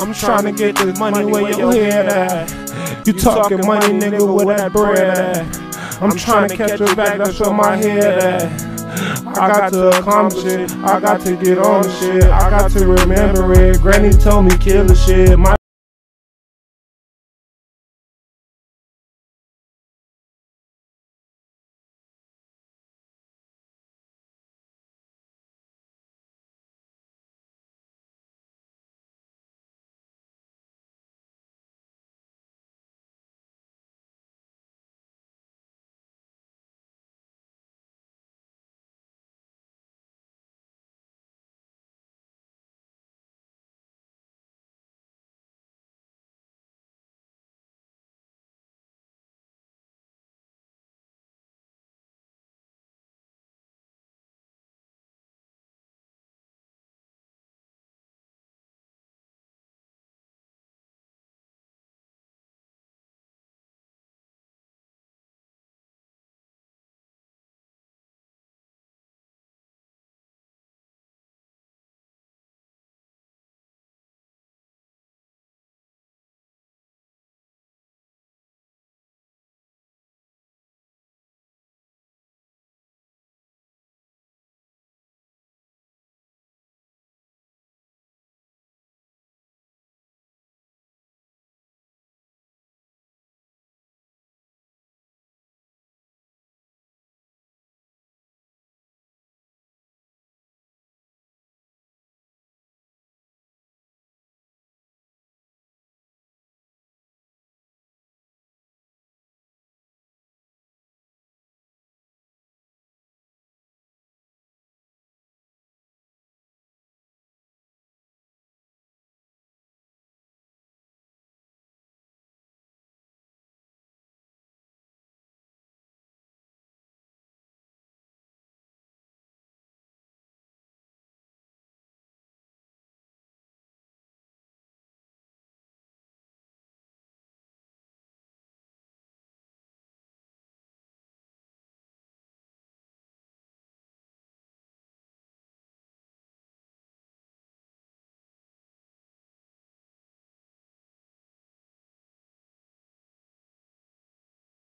I'm trying to get this money where your head at. You talking money, nigga, where that bread at? I'm trying to catch a back, that's where my head at. I got to accomplish it, I got to get on the shit, I got to remember it. Granny told me kill the shit, my